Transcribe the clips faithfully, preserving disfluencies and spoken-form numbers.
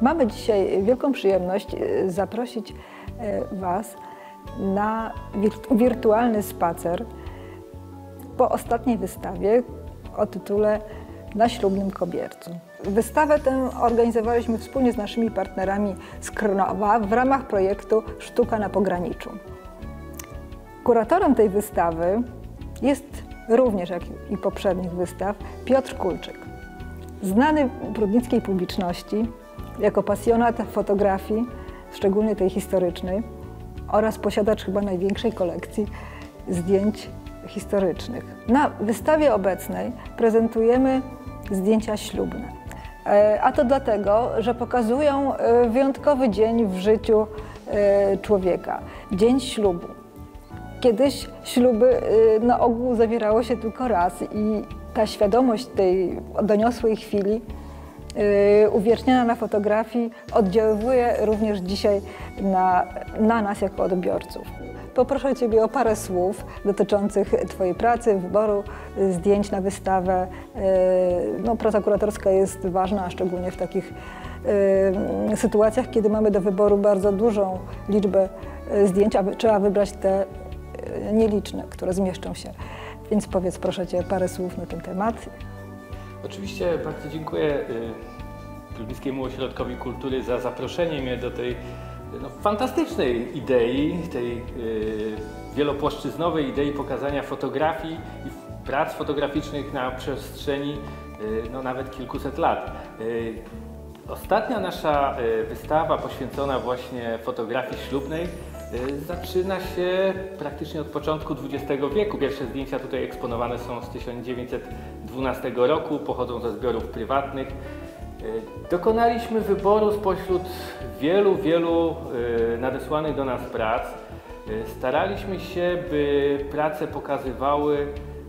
Mamy dzisiaj wielką przyjemność zaprosić Was na wirtualny spacer po ostatniej wystawie o tytule Na ślubnym kobiercu. Wystawę tę organizowaliśmy wspólnie z naszymi partnerami z Krnowa w ramach projektu Sztuka na pograniczu. Kuratorem tej wystawy jest również, jak i poprzednich wystaw, Piotr Kulczyk. Znany prudnickiej publiczności jako pasjonat fotografii, szczególnie tej historycznej, oraz posiadacz chyba największej kolekcji zdjęć historycznych. Na wystawie obecnej prezentujemy zdjęcia ślubne. A to dlatego, że pokazują wyjątkowy dzień w życiu człowieka. Dzień ślubu. Kiedyś śluby na ogół zawierało się tylko raz i ta świadomość tej doniosłej chwili uwieczniona na fotografii oddziaływuje również dzisiaj na, na nas jako odbiorców. Poproszę Ciebie o parę słów dotyczących Twojej pracy, wyboru zdjęć na wystawę. No, praca kuratorska jest ważna, a szczególnie w takich y, sytuacjach, kiedy mamy do wyboru bardzo dużą liczbę zdjęć, a trzeba wybrać te nieliczne, które zmieszczą się. Więc powiedz proszę Cię parę słów na ten temat. Oczywiście bardzo dziękuję Prudnickiemu Ośrodkowi Kultury za zaproszenie mnie do tej no, fantastycznej idei, tej yy, wielopłaszczyznowej idei pokazania fotografii i prac fotograficznych na przestrzeni yy, no, nawet kilkuset lat. Yy, ostatnia nasza yy, wystawa poświęcona właśnie fotografii ślubnej yy, zaczyna się praktycznie od początku dwudziestego wieku. Pierwsze zdjęcia tutaj eksponowane są z tysiąc dziewięćset dwunastego roku, pochodzą ze zbiorów prywatnych. Dokonaliśmy wyboru spośród wielu, wielu nadesłanych do nas prac. Staraliśmy się, by prace pokazywały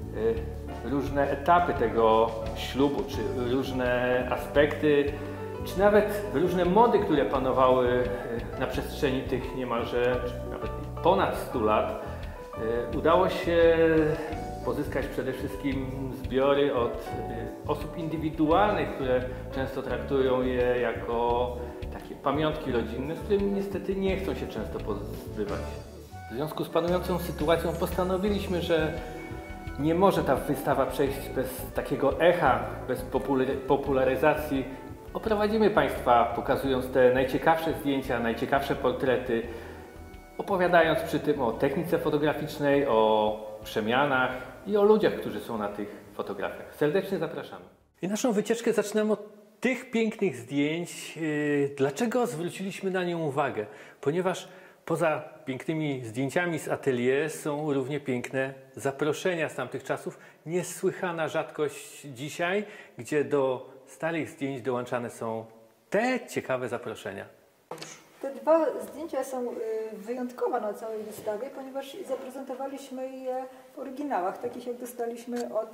różne etapy tego ślubu, czy różne aspekty, czy nawet różne mody, które panowały na przestrzeni tych niemalże, czy nawet ponad stu lat. Udało się pozyskać przede wszystkim zbiory od osób indywidualnych, które często traktują je jako takie pamiątki rodzinne, z którymi niestety nie chcą się często pozbywać. W związku z panującą sytuacją postanowiliśmy, że nie może ta wystawa przejść bez takiego echa, bez popularyzacji. Oprowadzimy Państwa, pokazując te najciekawsze zdjęcia, najciekawsze portrety, opowiadając przy tym o technice fotograficznej, o przemianach i o ludziach, którzy są na tych fotografiach. Serdecznie zapraszamy. I naszą wycieczkę zaczynamy od tych pięknych zdjęć. Dlaczego zwróciliśmy na nią uwagę? Ponieważ poza pięknymi zdjęciami z atelier są równie piękne zaproszenia z tamtych czasów. Niesłychana rzadkość dzisiaj, gdzie do starych zdjęć dołączane są te ciekawe zaproszenia. Te dwa zdjęcia są wyjątkowe na całej wystawie, ponieważ zaprezentowaliśmy je w oryginałach, takich jak dostaliśmy od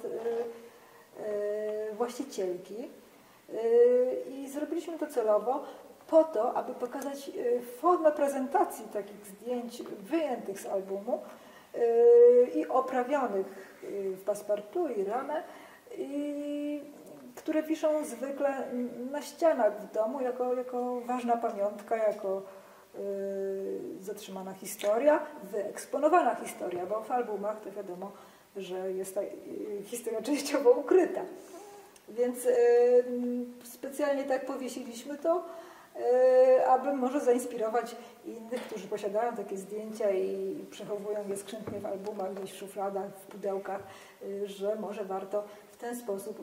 właścicielki. I zrobiliśmy to celowo po to, aby pokazać formę prezentacji takich zdjęć wyjętych z albumu i oprawionych w passepartout i ramę, i które wiszą zwykle na ścianach w domu jako, jako ważna pamiątka, jako yy, zatrzymana historia, wyeksponowana historia, bo w albumach to wiadomo, że jest ta yy, historia częściowo ukryta. Więc yy, specjalnie tak powiesiliśmy to, yy, aby może zainspirować innych, którzy posiadają takie zdjęcia i przechowują je skrzętnie w albumach, gdzieś w szufladach, w pudełkach, yy, że może warto w ten sposób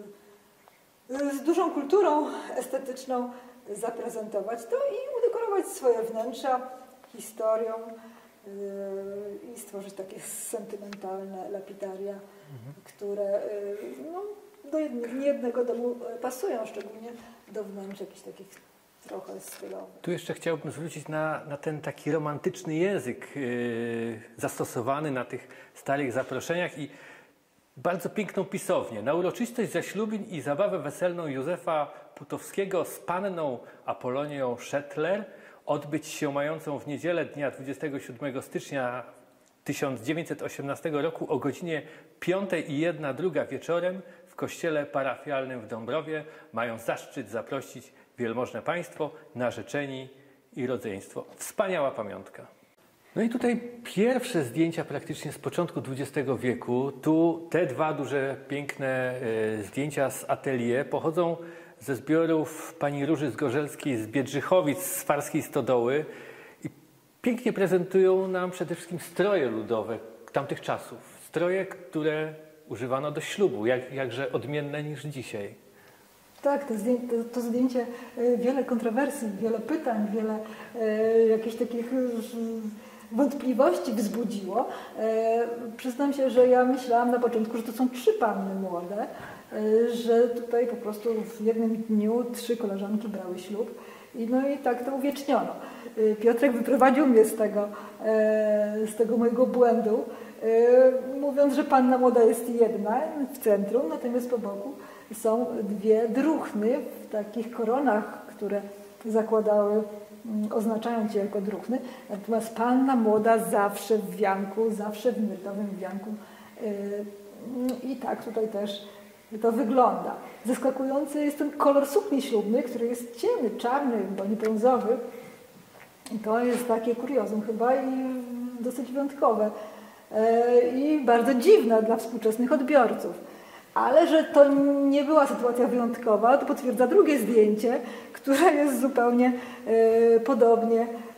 yy, z dużą kulturą estetyczną zaprezentować to i udekorować swoje wnętrza historią yy, i stworzyć takie sentymentalne lapidaria, mhm. które yy, no, do niejednego domu pasują, szczególnie do wnętrz jakichś takich trochę stylowych. Tu jeszcze chciałbym zwrócić na, na ten taki romantyczny język yy, zastosowany na tych starych zaproszeniach i bardzo piękną pisownię. Na uroczystość zaślubin i zabawę weselną Józefa Putowskiego z panną Apolonią Szettler odbyć się mającą w niedzielę dnia dwudziestego siódmego stycznia tysiąc dziewięćset osiemnastego roku o godzinie piątej i jedna druga wieczorem w kościele parafialnym w Dąbrowie mają zaszczyt zaprosić wielmożne państwo, narzeczeni i rodzeństwo. Wspaniała pamiątka. No i tutaj pierwsze zdjęcia praktycznie z początku dwudziestego wieku. Tu te dwa duże, piękne y, zdjęcia z atelier pochodzą ze zbiorów pani Róży Zgorzelskiej z Biedrzychowic, z Farskiej Stodoły i pięknie prezentują nam przede wszystkim stroje ludowe tamtych czasów. Stroje, które używano do ślubu, jak, jakże odmienne niż dzisiaj. Tak, to zdjęcie, to, to zdjęcie wiele kontrowersji, wiele pytań, wiele e, jakichś takich e, wątpliwości wzbudziło. E, przyznam się, że ja myślałam na początku, że to są trzy panny młode, e, że tutaj po prostu w jednym dniu trzy koleżanki brały ślub. I, no i tak to uwieczniono. E, Piotrek wyprowadził mnie z tego, e, z tego mojego błędu, e, mówiąc, że panna młoda jest jedna w centrum, natomiast po boku są dwie druhny w takich koronach, które zakładały, oznaczając je jako druhny. Natomiast panna młoda zawsze w wianku, zawsze w miodowym wianku. I tak tutaj też to wygląda. Zaskakujący jest ten kolor sukni ślubnej, który jest ciemny, czarny, bo nie brązowy. I to jest takie kuriozum chyba i dosyć wyjątkowe. I bardzo dziwne dla współczesnych odbiorców. Ale że to nie była sytuacja wyjątkowa, to potwierdza drugie zdjęcie, które jest zupełnie e, podobnie,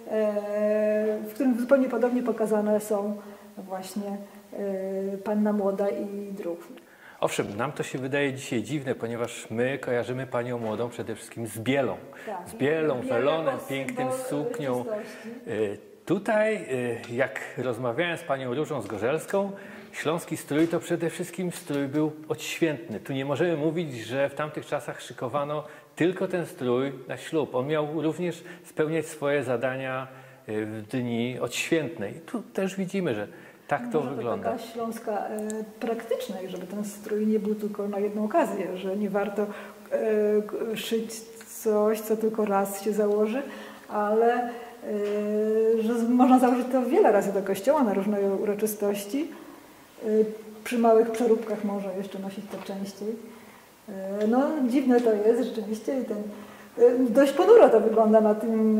e, w którym zupełnie podobnie pokazane są właśnie e, panna młoda i druhny. Owszem, nam to się wydaje dzisiaj dziwne, ponieważ my kojarzymy panią młodą przede wszystkim z bielą. Tak, z bielą, welonem, jako pięknym suknią. czystości. Tutaj, jak rozmawiałem z panią Różą Zgorzelską, śląski strój to przede wszystkim strój był odświętny. Tu nie możemy mówić, że w tamtych czasach szykowano tylko ten strój na ślub. On miał również spełniać swoje zadania w dni odświętne. I tu też widzimy, że tak to Może wygląda. To taka śląska e, praktyczna i żeby ten strój nie był tylko na jedną okazję, że nie warto e, szyć coś, co tylko raz się założy, ale e, że można założyć to wiele razy do kościoła na różne uroczystości. Przy małych przeróbkach może jeszcze nosić to częściej. No dziwne to jest rzeczywiście i ten, dość ponuro to wygląda na tym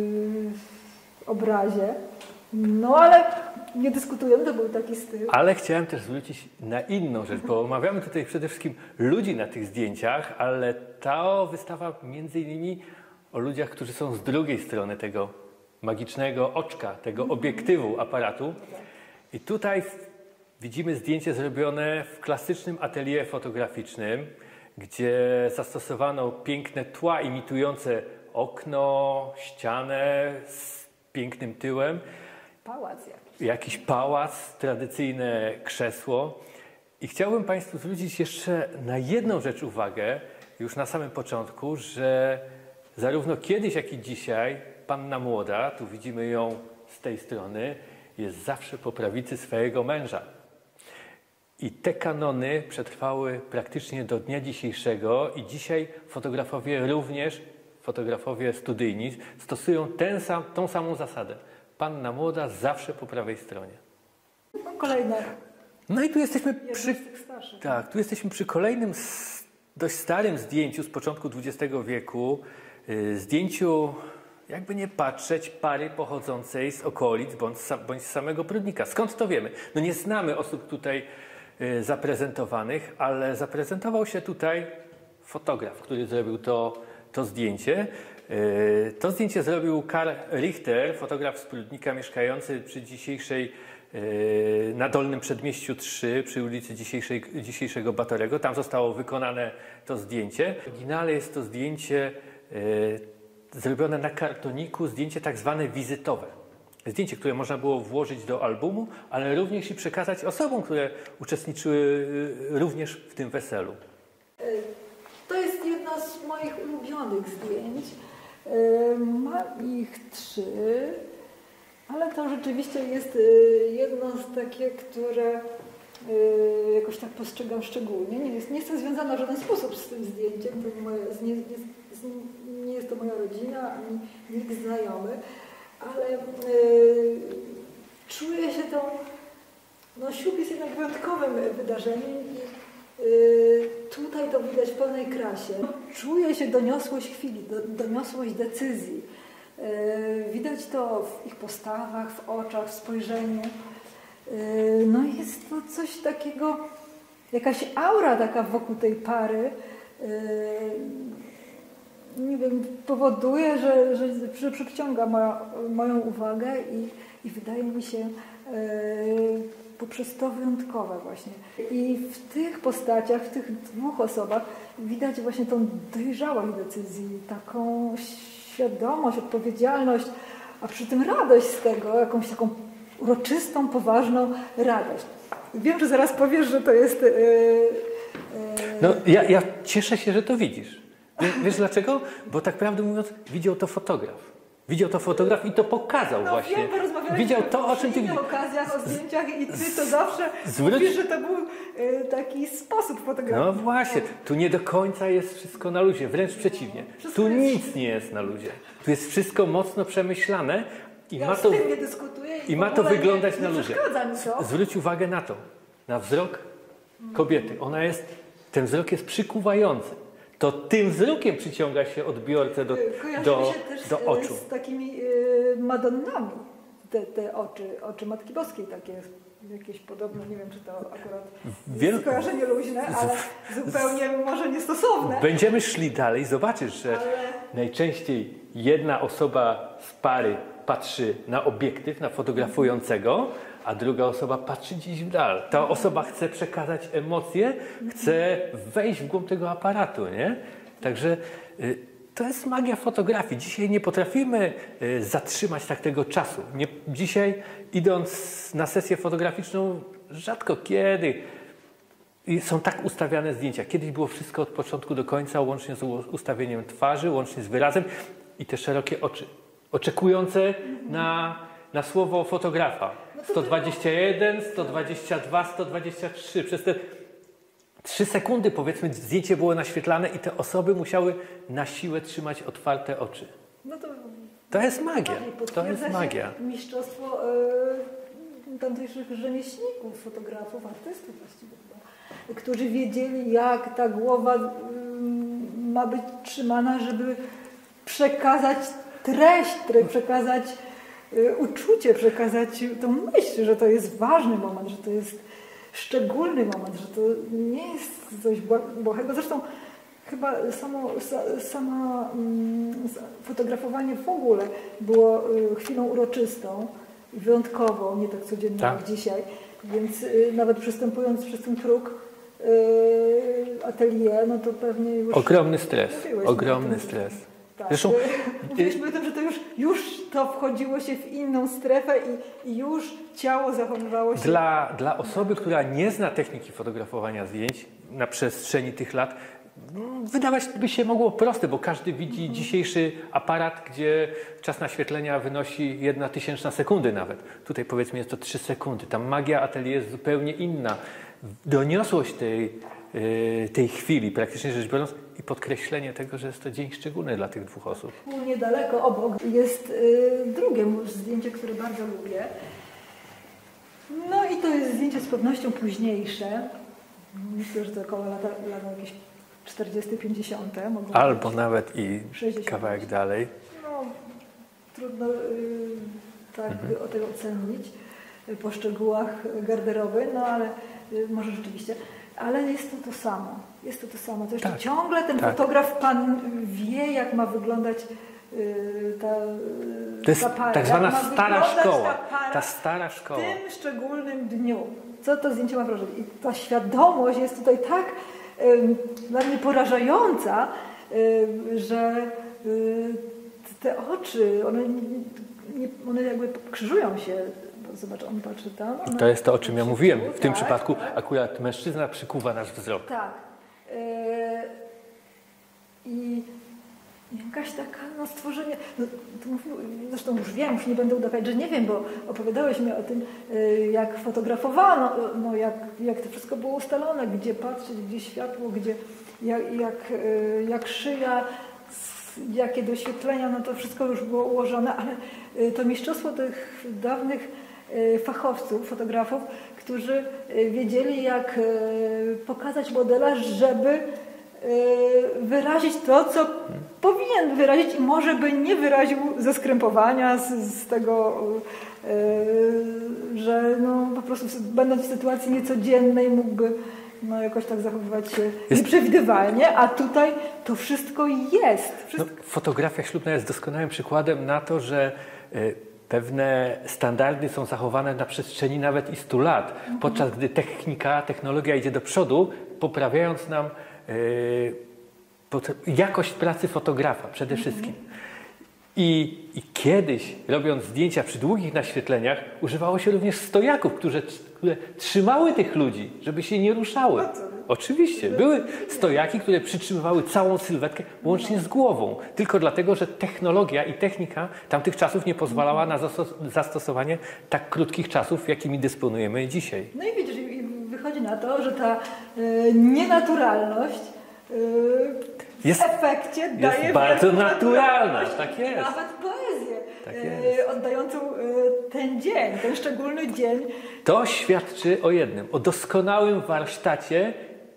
obrazie. No ale nie dyskutujemy, to był taki styl. Ale chciałem też zwrócić na inną rzecz, bo omawiamy tutaj przede wszystkim ludzi na tych zdjęciach, ale ta wystawa między innymi o ludziach, którzy są z drugiej strony tego magicznego oczka, tego obiektywu aparatu. I tutaj widzimy zdjęcie zrobione w klasycznym atelier fotograficznym, gdzie zastosowano piękne tła imitujące okno, ścianę z pięknym tyłem. Pałac jakiś. Jakiś pałac, tradycyjne krzesło. I chciałbym Państwu zwrócić jeszcze na jedną rzecz uwagę, już na samym początku, że zarówno kiedyś, jak i dzisiaj panna młoda, tu widzimy ją z tej strony, jest zawsze po prawicy swojego męża. I te kanony przetrwały praktycznie do dnia dzisiejszego i dzisiaj fotografowie również, fotografowie studyjni, stosują ten sam, tą samą zasadę. Panna młoda zawsze po prawej stronie. No, kolejne. No i tu jesteśmy przy, starszych. tak, tu jesteśmy przy kolejnym dość starym zdjęciu z początku dwudziestego wieku. Zdjęciu, jakby nie patrzeć, pary pochodzącej z okolic bądź, bądź z samego Prudnika. Skąd to wiemy? No nie znamy osób tutaj zaprezentowanych, ale zaprezentował się tutaj fotograf, który zrobił to, to zdjęcie. To zdjęcie zrobił Karl Richter, fotograf z Prudnika mieszkający przy dzisiejszej, na Dolnym Przedmieściu trzy, przy ulicy dzisiejszej, dzisiejszego Batorego. Tam zostało wykonane to zdjęcie. W oryginale jest to zdjęcie zrobione na kartoniku, zdjęcie tak zwane wizytowe. Zdjęcie, które można było włożyć do albumu, ale również i przekazać osobom, które uczestniczyły również w tym weselu. To jest jedno z moich ulubionych zdjęć. Mam ich trzy, ale to rzeczywiście jest jedno z takie, które jakoś tak postrzegam szczególnie. Nie jest, nie jestem związana w żaden sposób z tym zdjęciem, to nie, moje, nie, nie, nie jest to moja rodzina, ani nikt znajomy, ale yy, czuję się tą, no ślub jest jednak wyjątkowym wydarzeniem i yy, tutaj to widać w pełnej krasie. Czuje się doniosłość chwili, do, doniosłość decyzji. Yy, widać to w ich postawach, w oczach, w spojrzeniu. Yy, no jest to coś takiego, jakaś aura taka wokół tej pary. Yy, nie wiem, powoduje, że, że, że przyciąga moja, moją uwagę i, i wydaje mi się yy, poprzez to wyjątkowe właśnie. I w tych postaciach, w tych dwóch osobach widać właśnie tą dojrzałość decyzji, taką świadomość, odpowiedzialność, a przy tym radość z tego, jakąś taką uroczystą, poważną radość. Wiem, że zaraz powiesz, że to jest... Yy, yy... No, ja, ja cieszę się, że to widzisz. Wiesz, wiesz dlaczego? Bo tak prawdę mówiąc, widział to fotograf. Widział to fotograf i to pokazał no, właśnie. Wiem, widział to, o czym ty mówisz. W okazjach, o zdjęciach i ty to zawsze Zwróć... mówisz, że to był y, taki sposób fotografii. No właśnie, tu nie do końca jest wszystko na luzie, wręcz przeciwnie. Wszystko tu jest... nic nie jest na luzie. Tu jest wszystko mocno przemyślane i ja ma to, nie dyskutuję i i ma to wyglądać nie, na nie luzie. to. Zwróć uwagę na to, na wzrok kobiety. Ona jest, ten wzrok jest przykuwający. To tym wzrokiem przyciąga się odbiorcę do, do, się też do oczu. Z takimi y, Madonnami, te, te oczy, oczy Matki Boskiej takie jakieś podobne, nie wiem czy to akurat Wiel... jest skojarzenie luźne, ale zupełnie może niestosowne. Będziemy szli dalej, zobaczysz, że ale... najczęściej jedna osoba z pary patrzy na obiektyw, na fotografującego, a druga osoba patrzy gdzieś w dal. Ta osoba chce przekazać emocje, chce wejść w głąb tego aparatu, nie? Także y, to jest magia fotografii. Dzisiaj nie potrafimy y, zatrzymać tak tego czasu. Nie, dzisiaj idąc na sesję fotograficzną, rzadko kiedy y, są tak ustawiane zdjęcia. Kiedyś było wszystko od początku do końca, łącznie z ustawieniem twarzy, łącznie z wyrazem i te szerokie oczy, oczekujące na, na słowo fotografa. sto dwadzieścia jeden, sto dwadzieścia dwa, sto dwadzieścia trzy. Przez te trzy sekundy, powiedzmy, zdjęcie było naświetlane i te osoby musiały na siłę trzymać otwarte oczy. No to, to jest magia. To jest magia. Mistrzostwo y, tamtejszych rzemieślników, fotografów, artystów właściwie chyba, którzy wiedzieli, jak ta głowa y, ma być trzymana, żeby przekazać treść, przekazać y, uczucie, przekazać tą myśl, że to jest ważny moment, że to jest szczególny moment, że to nie jest coś błahego. Zresztą chyba samo, sama fotografowanie w ogóle było chwilą uroczystą i wyjątkową, nie tak codziennie tak. jak dzisiaj. Więc nawet przystępując przez ten próg atelier, no to pewnie już... Ogromny stres, ogromny stres. Tak. Zresztą, mówiliśmy o tym, że to już, już to wchodziło się w inną strefę i, i już ciało zachowywało się... Dla, dla osoby, która nie zna techniki fotografowania zdjęć na przestrzeni tych lat, wydawać by się mogło proste, bo każdy widzi mhm. dzisiejszy aparat, gdzie czas naświetlenia wynosi jedna tysięczna sekundy nawet. Tutaj powiedzmy jest to trzy sekundy. Ta magia atelier jest zupełnie inna. Doniosłość tej, tej chwili, praktycznie rzecz biorąc, i podkreślenie tego, że jest to dzień szczególny dla tych dwóch osób. Niedaleko obok jest y, drugie zdjęcie, które bardzo lubię. No i to jest zdjęcie z pewnością późniejsze. Myślę, że to około lata, lata jakieś czterdzieste, pięćdziesiąte. Albo nawet i sześćdziesiąte. Kawałek dalej. No, trudno y, tak mhm. o tego ocenić y, po szczegółach garderoby, no ale y, może rzeczywiście. Ale jest to to samo. Jest to to samo. To jeszcze tak, ciągle ten tak. fotograf pan wie, jak ma wyglądać yy, ta, yy, to jest ta para. tak zwana stara szkoła. Ta, ta stara szkoła. W tym szczególnym dniu. Co to zdjęcie ma wrażenie? I ta świadomość jest tutaj tak yy, dla mnie porażająca, yy, że yy, te oczy, one, nie, one jakby krzyżują się. Zobacz, on patrzy tam. I to jest to, o czym ja mówiłem. W tym tak, przypadku tak. akurat mężczyzna przykuwa nasz wzrok. Tak. Yy, I jakaś taka, no stworzenie, no, to mówił, zresztą już wiem, już nie będę udawać, że nie wiem, bo opowiadałeś mi o tym, yy, jak fotografowano, no, jak, jak to wszystko było ustalone, gdzie patrzeć, gdzie światło, gdzie, jak, jak, yy, jak szyja, jakie doświetlenia, no to wszystko już było ułożone, ale to mistrzostwo tych dawnych fachowców, fotografów, którzy wiedzieli, jak pokazać modela, żeby wyrazić to, co powinien wyrazić i może by nie wyraził ze skrępowania, z, z tego, że no, po prostu będąc w sytuacji niecodziennej mógłby no, jakoś tak zachowywać się jest... nieprzewidywalnie, a tutaj to wszystko jest. Wszystko... No, fotografia ślubna jest doskonałym przykładem na to, że y, pewne standardy są zachowane na przestrzeni nawet i stu lat, mhm. podczas gdy technika, technologia idzie do przodu, poprawiając nam y, jakość pracy fotografa przede wszystkim. Mhm. I, I kiedyś, robiąc zdjęcia przy długich naświetleniach, używało się również stojaków, które, które trzymały tych ludzi, żeby się nie ruszały. Oczywiście, były stojaki, które przytrzymywały całą sylwetkę, łącznie z głową. Tylko dlatego, że technologia i technika tamtych czasów nie pozwalała na zastosowanie tak krótkich czasów, jakimi dysponujemy dzisiaj. No i widzisz, wychodzi na to, że ta y, nienaturalność y, Jest, w efekcie jest daje bardzo naturalna, tak jest. Nawet poezję tak e, oddającą e, ten dzień, ten szczególny dzień. To świadczy o jednym, o doskonałym warsztacie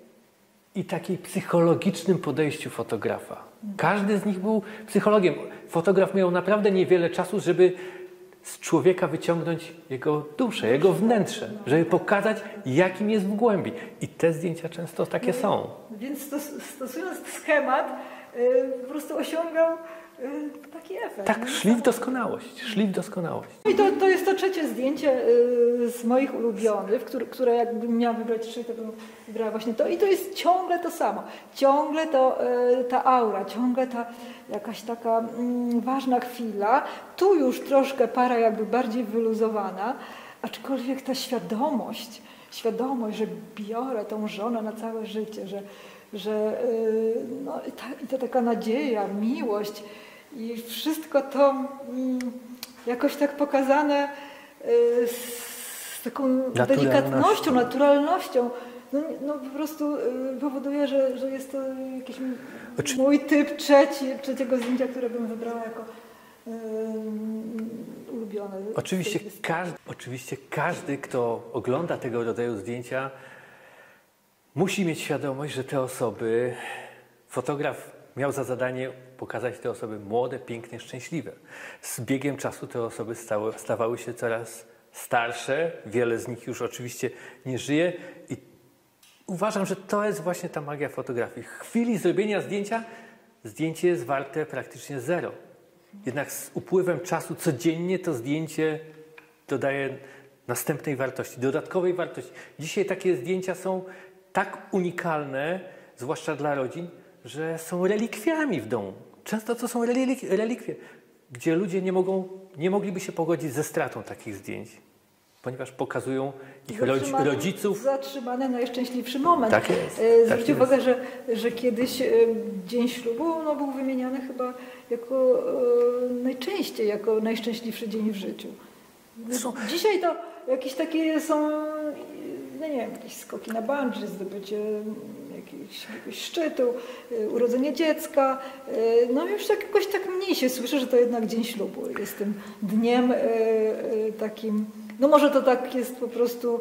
i takiej psychologicznym podejściu fotografa. Każdy z nich był psychologiem. Fotograf miał naprawdę niewiele czasu, żeby z człowieka wyciągnąć jego duszę, jego wnętrze, żeby pokazać, jakim jest w głębi. I te zdjęcia często takie są. Więc stosując schemat, yy, po prostu osiągał yy, taki efekt. Tak, szli w doskonałość, szli w doskonałość. I to, to jest to trzecie zdjęcie yy, z moich ulubionych, które, które jakbym miała wybrać trzy, to bym wybrała właśnie to. I to jest ciągle to samo. Ciągle to, yy, ta aura, ciągle ta jakaś taka yy, ważna chwila. Tu już troszkę para jakby bardziej wyluzowana, aczkolwiek ta świadomość, świadomość, że biorę tą żonę na całe życie, że, że yy, no, i, ta, i ta taka nadzieja, miłość i wszystko to yy, jakoś tak pokazane yy, z taką delikatnością, naturalnością. No, no po prostu yy, powoduje, że, że jest to jakiś Oczy... mój typ trzeci, trzeciego zdjęcia, które bym wybrała jako yy, ulubione. Oczywiście każdy, oczywiście każdy, kto ogląda tego rodzaju zdjęcia, musi mieć świadomość, że te osoby, fotograf miał za zadanie pokazać te osoby młode, pięknie, szczęśliwe. Z biegiem czasu te osoby stały, stawały się coraz starsze, wiele z nich już oczywiście nie żyje i uważam, że to jest właśnie ta magia fotografii. W chwili zrobienia zdjęcia, zdjęcie jest warte praktycznie zero. Jednak z upływem czasu codziennie to zdjęcie dodaje następnej wartości, dodatkowej wartości. Dzisiaj takie zdjęcia są tak unikalne, zwłaszcza dla rodzin, że są relikwiami w domu. Często to są relik relikwie, gdzie ludzie nie, mogą, nie mogliby się pogodzić ze stratą takich zdjęć, ponieważ pokazują ich zatrzymane, rodziców. Zatrzymany najszczęśliwszy moment. Tak jest. Zwróćcie tak uwagę, że, że kiedyś dzień ślubu no, był wymieniany chyba jako e, najczęściej jako najszczęśliwszy dzień w życiu. Zresztą dzisiaj to jakieś takie są, no nie wiem, jakieś skoki na bungee, zdobycie jakiegoś, jakiegoś szczytu, urodzenie dziecka. No już tak jakoś tak mniej się słyszy, że to jednak dzień ślubu jest tym dniem takim, no może to tak jest po prostu,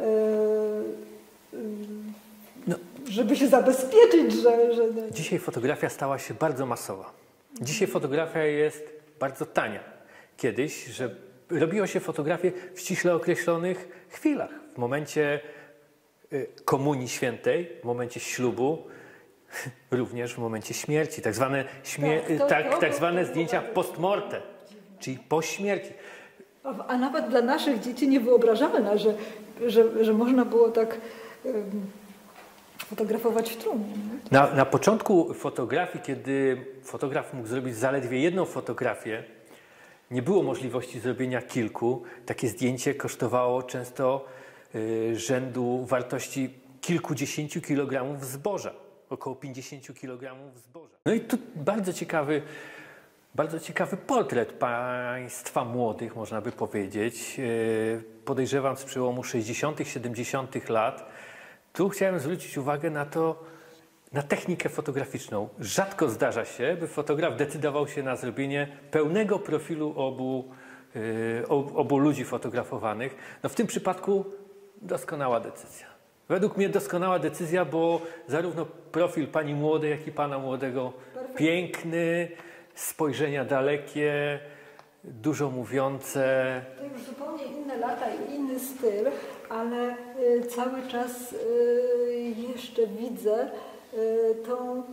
no, żeby się zabezpieczyć, że, że... Dzisiaj fotografia stała się bardzo masowa. Dzisiaj fotografia jest bardzo tania. Kiedyś, że robiło się fotografię w ściśle określonych chwilach. W momencie Komunii Świętej, w momencie ślubu, również w momencie śmierci. Tak zwane, śmier tak, to, tak, to, tak zwane to, zdjęcia post mortem, czyli po śmierci. A nawet dla naszych dzieci niewyobrażalne, że, że, że można było tak um, fotografować w trumnie. Na, na początku fotografii, kiedy fotograf mógł zrobić zaledwie jedną fotografię, nie było możliwości zrobienia kilku. Takie zdjęcie kosztowało często y, rzędu wartości kilkudziesięciu kilogramów zboża. Około pięćdziesięciu kilogramów zboża. No i tu bardzo ciekawy, bardzo ciekawy portret państwa młodych, można by powiedzieć. Y, podejrzewam z przełomu sześćdziesiątych, siedemdziesiątych lat. Tu chciałem zwrócić uwagę na to, na technikę fotograficzną. Rzadko zdarza się, by fotograf decydował się na zrobienie pełnego profilu obu y, obu ludzi fotografowanych. No w tym przypadku doskonała decyzja. Według mnie doskonała decyzja, bo zarówno profil pani młodej, jak i pana młodego piękny, spojrzenia dalekie, dużo mówiące. To już zupełnie inne lata i inny styl, ale y, cały czas y, jeszcze widzę y, tą y,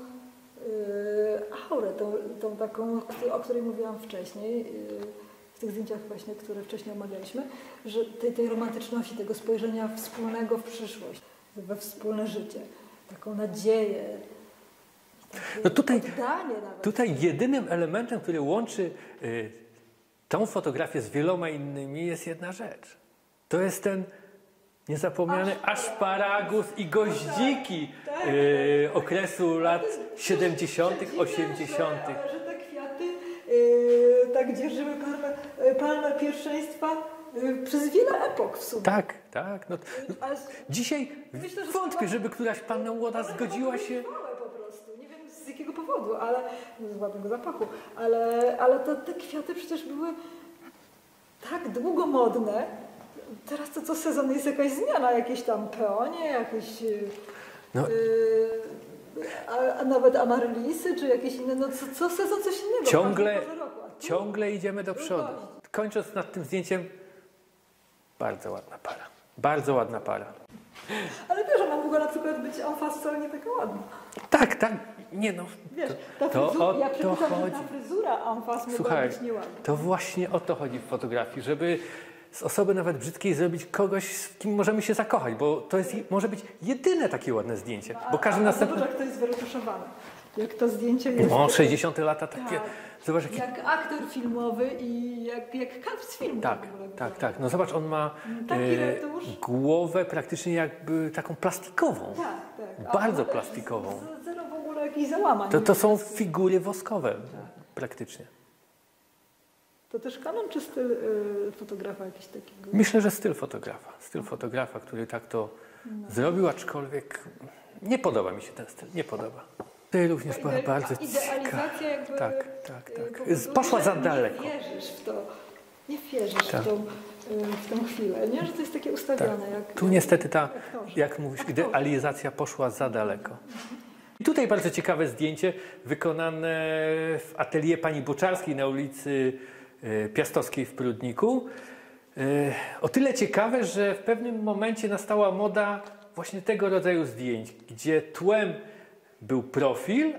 aurę, tą, tą taką, o której mówiłam wcześniej, y, w tych zdjęciach właśnie, które wcześniej omawialiśmy, że tej, tej romantyczności, tego spojrzenia wspólnego w przyszłość, we wspólne życie, taką nadzieję. No tutaj, nawet. tutaj jedynym elementem, który łączy y, tą fotografię z wieloma innymi, jest jedna rzecz. To jest ten niezapomniany aszparagus i goździki tak, tak, y, tak. okresu lat siedemdziesiątych, osiemdziesiątych. Że, że te kwiaty yy, tak dzierżyły palmę, palmę pierwszeństwa yy, przez wiele epok w sumie. Tak, tak. No, no, Ale dzisiaj myślę, że wątpię, żeby któraś panna młoda zgodziła się. Po prostu. Nie wiem z jakiego powodu, ale z ładnego zapachu, ale, ale to, te kwiaty przecież były tak długo modne. Teraz to co sezon jest jakaś zmiana, jakieś tam peonie, jakieś no. yy, a, a nawet amaryllisy, czy jakieś inne, no co, co sezon coś innego. Ciągle, ciągle idziemy do przodu. Kończąc nad tym zdjęciem, bardzo ładna para. Bardzo ładna para. Ale wiesz, ona mogła na przykład być en face wcale nie taka ładna. Tak, tak. Nie no. Wiesz, to, ta fryzura, to ja to chodzi. Ta fryzura en face mogła być nieładna. To właśnie o to chodzi w fotografii, żeby z osoby nawet brzydkiej zrobić kogoś, z kim możemy się zakochać, bo to jest, może być jedyne takie ładne zdjęcie. A, bo każdy a, a następny... zobacz, jak to jest wyretuszowane. Jak to zdjęcie jest... No, sześćdziesiąte lata takie... Tak. Zobacz, jaki... Jak aktor filmowy i jak, jak kadr z filmu. Tak, tak, tak. No zobacz, on ma e, głowę praktycznie jakby taką plastikową. Tak, tak. Bardzo plastikową. Z, zero w ogóle jakichś załamań. To, to są figury woskowe tak. praktycznie. To też kanon czy styl y, fotografa jakiś takiego? Myślę, że styl fotografa. Styl fotografa, który tak to no. zrobił, aczkolwiek nie podoba mi się ten styl. Nie podoba. To również była bardzo idealizacja jakby... Tak, tak, tak. Poszła za daleko. Nie wierzysz w to. Nie wierzysz tak. w, tą, w tą chwilę, nie? Że to jest takie ustawione. Tak. Jak, tu niestety ta, jak mówisz, idealizacja poszła za daleko. I tutaj bardzo ciekawe zdjęcie wykonane w atelier pani Boczarskiej na ulicy Piastowskiej w Prudniku. O tyle ciekawe, że w pewnym momencie nastała moda właśnie tego rodzaju zdjęć, gdzie tłem był profil,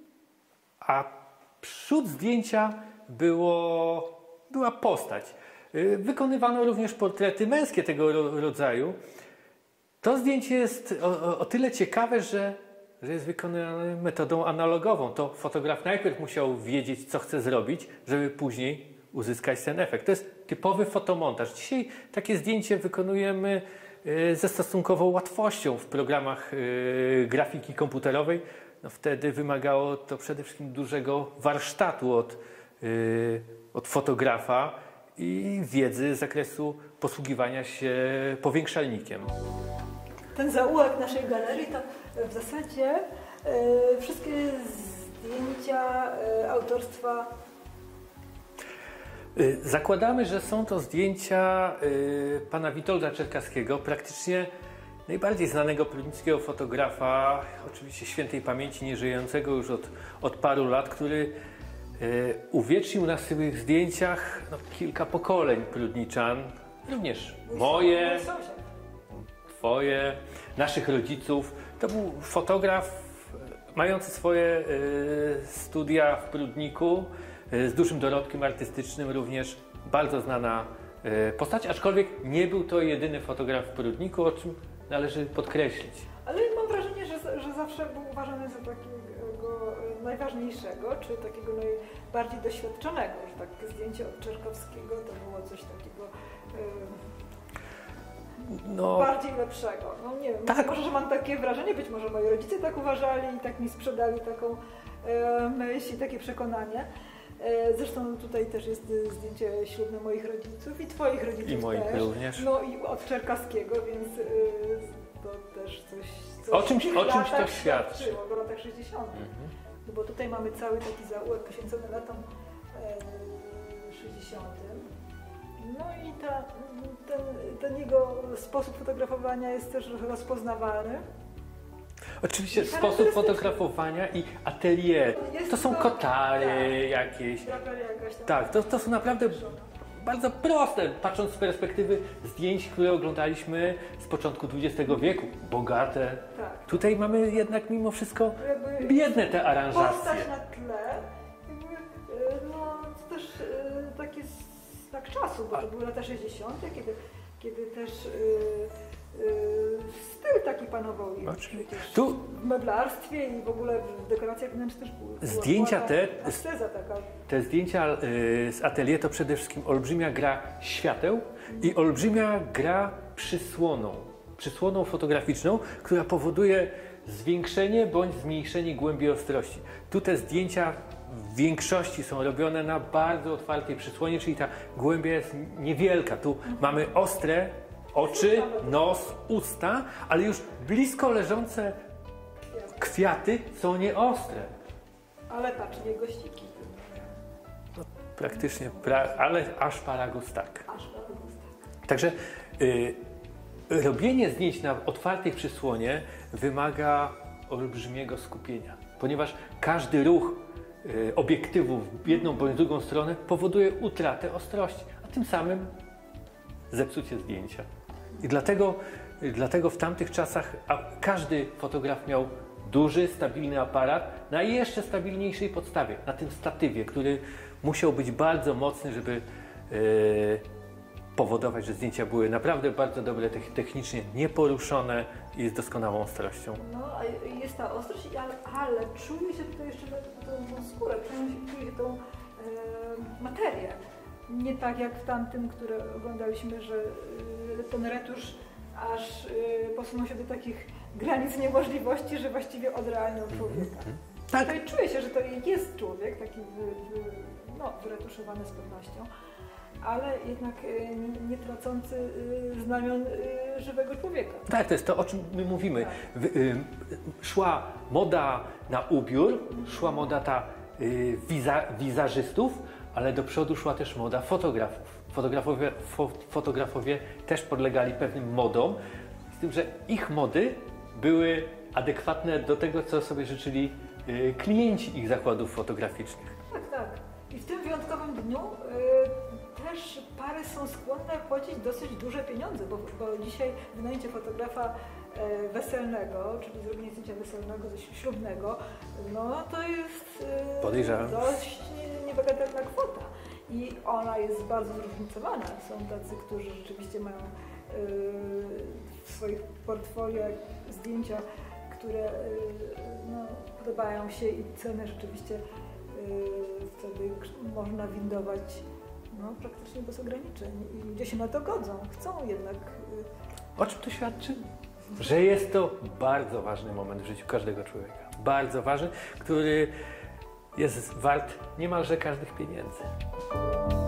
a przód zdjęcia było, była postać. Wykonywano również portrety męskie tego rodzaju. To zdjęcie jest o, o tyle ciekawe, że, że jest wykonane metodą analogową. To fotograf najpierw musiał wiedzieć, co chce zrobić, żeby później uzyskać ten efekt. To jest typowy fotomontaż. Dzisiaj takie zdjęcie wykonujemy ze stosunkową łatwością w programach grafiki komputerowej. No wtedy wymagało to przede wszystkim dużego warsztatu od, od fotografa i wiedzy z zakresu posługiwania się powiększalnikiem. Ten zaułek naszej galerii to w zasadzie wszystkie zdjęcia autorstwa. Zakładamy, że są to zdjęcia y, pana Witolda Czerkaskiego, praktycznie najbardziej znanego prudnickiego fotografa, oczywiście świętej pamięci, nieżyjącego już od, od paru lat, który y, uwiecznił na swych zdjęciach no, kilka pokoleń prudniczan, również moje, twoje, naszych rodziców. To był fotograf mający swoje y, studia w Prudniku, z dużym dorobkiem artystycznym, również bardzo znana postać, aczkolwiek nie był to jedyny fotograf w Prudniku, o czym należy podkreślić. Ale mam wrażenie, że, że zawsze był uważany za takiego najważniejszego, czy takiego najbardziej doświadczonego, że tak zdjęcie od Czerkowskiego to było coś takiego yy, no, bardziej lepszego. No nie wiem, tak. Może, że mam takie wrażenie, być może moi rodzice tak uważali i tak mi sprzedali taką yy, myśl i takie przekonanie. Zresztą tutaj też jest zdjęcie ślubne moich rodziców i twoich rodziców I moich też. również. No i od Czerkaskiego, więc to też coś, coś o czymś, o czymś to świadczy. W latach sześćdziesiątych. Mhm. No bo tutaj mamy cały taki zaułek poświęcony latom sześćdziesiątym. No i ta, ten, ten jego sposób fotografowania jest też rozpoznawalny. Oczywiście sposób fotografowania i atelier. Jest To są to- kotary tak. jakieś. Jakaś tam- Tak, to, to są naprawdę bardzo proste, patrząc z perspektywy zdjęć, które oglądaliśmy z początku dwudziestego wieku. Bogate. Tak. Tutaj mamy jednak mimo wszystko Jakby biedne te aranżacje. Postać na tle, jakby, e, no to też e, taki znak czasu, bo to były lata sześćdziesiąte, kiedy, kiedy też e, e, styl taki panował i Oczywiście. przecież Tu- w meblarstwie i w ogóle w dekoracjach wnętrznych też były. była- Zdjęcia była te- ta asceza taka. Te zdjęcia y, z atelier to przede wszystkim olbrzymia gra świateł i olbrzymia gra przysłoną. Przysłoną fotograficzną, która powoduje zwiększenie bądź zmniejszenie głębi ostrości. Tu te zdjęcia w większości są robione na bardzo otwartej przysłonie, czyli ta głębia jest niewielka. Tu mamy ostre oczy, nos, usta, ale już blisko leżące kwiaty są nieostre. Ale patrz, nie gościki. Praktycznie, pra, ale aż paragus tak. Aż na ustach. Także y, robienie zdjęć na otwartej przysłonie wymaga olbrzymiego skupienia, ponieważ każdy ruch y, obiektywu w jedną bądź drugą stronę powoduje utratę ostrości, a tym samym zepsucie zdjęcia. I dlatego, y, dlatego w tamtych czasach a każdy fotograf miał duży, stabilny aparat na jeszcze stabilniejszej podstawie, na tym statywie, który musiał być bardzo mocny, żeby y, powodować, że zdjęcia były naprawdę bardzo dobre, technicznie nieporuszone i z doskonałą ostrością. No, a jest ta ostrość, ale, ale czuje się tutaj jeszcze tą, tą skórę, czuje się, czuje się tą e, materię. Nie tak jak w tamtym, które oglądaliśmy, że e, ten retusz aż e, posunął się do takich granic niemożliwości, że właściwie odrealniał człowieka. Tak. Tutaj czuje się, że to jest człowiek, taki wy, wy, no, wyretuszowany z pewnością, ale jednak e, nie, nie tracący e, znamion e, żywego człowieka. Tak, to jest to, o czym my mówimy. W, y, szła moda na ubiór, szła moda ta y, wiza, wizażystów, ale do przodu szła też moda fotografów. Fotografowie, fo, fotografowie też podlegali pewnym modom, z tym, że ich mody były adekwatne do tego, co sobie życzyli y, klienci ich zakładów fotograficznych. Tak, tak. I w tym wyjątkowym dniu y, też pary są skłonne płacić dosyć duże pieniądze, bo, bo dzisiaj wynajęcie fotografa y, weselnego, czyli zrobienie zdjęcia weselnego, ze ślubnego, no to jest y, Podejrzewam. dość niebagatelna kwota. I ona jest bardzo zróżnicowana. Są tacy, którzy rzeczywiście mają y, w swoich portfolio zdjęcia, które y, no, podobają się i ceny rzeczywiście Yy, wtedy można windować no, praktycznie bez ograniczeń i ludzie się na to godzą, chcą jednak. Yy. O czym to świadczy? Że jest to bardzo ważny moment w życiu każdego człowieka. Bardzo ważny, który jest wart niemalże każdych pieniędzy.